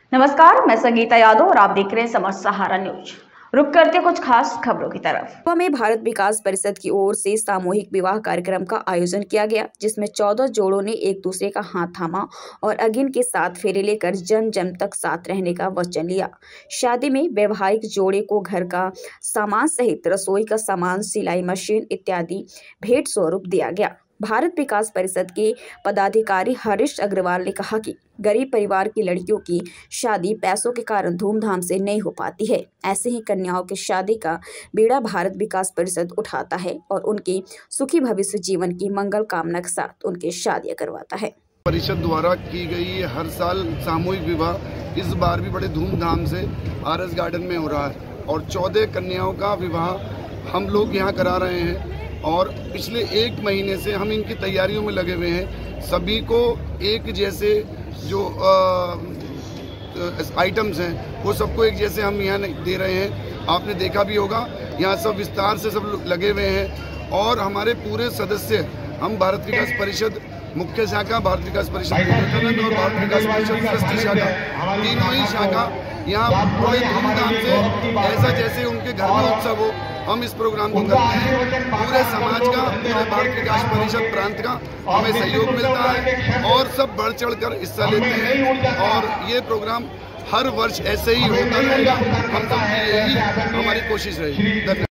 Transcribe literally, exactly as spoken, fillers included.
नमस्कार, मैं संगीता यादव और आप देख रहे हैं समर सहारा न्यूज। रुक करते हैं कुछ खास खबरों की तरफ। गोवा में भारत विकास परिषद की ओर से सामूहिक विवाह कार्यक्रम का आयोजन किया गया, जिसमें चौदह जोड़ों ने एक दूसरे का हाथ थामा और अगिन के साथ फेरे लेकर जन्म जन्म तक साथ रहने का वचन लिया। शादी में वैवाहिक जोड़े को घर का सामान सहित रसोई का सामान, सिलाई मशीन इत्यादि भेंट स्वरूप दिया गया। भारत विकास परिषद के पदाधिकारी हरीश अग्रवाल ने कहा कि गरीब परिवार की लड़कियों की शादी पैसों के कारण धूमधाम से नहीं हो पाती है। ऐसे ही कन्याओं की शादी का बीड़ा भारत विकास परिषद उठाता है और उनके सुखी भविष्य जीवन की मंगल कामना के साथ उनकी शादियां करवाता है। परिषद द्वारा की गई हर साल सामूहिक विवाह इस बार भी बड़े धूमधाम से आर एस गार्डन में हो रहा है और चौदह कन्याओं का विवाह हम लोग यहाँ करा रहे हैं और पिछले एक महीने से हम इनकी तैयारियों में लगे हुए हैं। सभी को एक जैसे जो आइटम्स हैं वो सबको एक जैसे हम यहाँ दे रहे हैं। आपने देखा भी होगा, यहाँ सब विस्तार से सब लगे हुए हैं और हमारे पूरे सदस्य हम भारत विकास परिषद मुख्य शाखा, भारत विकास परिषद और भारत विकास परिषद ट्रस्टी शाखा, तीनों ही शाखा यहाँ बड़े धूमधाम से ऐसा जैसे उनके घर में उत्सव हो, हम इस प्रोग्राम को करते हैं। पूरे समाज का, पूरे भारत विकास परिषद प्रांत का हमें सहयोग मिलता है और सब बढ़ चढ़ कर हिस्सा लेते हैं और ये प्रोग्राम हर वर्ष ऐसे ही होता रहेगा। हम सब यही हमारी कोशिश रहेगी।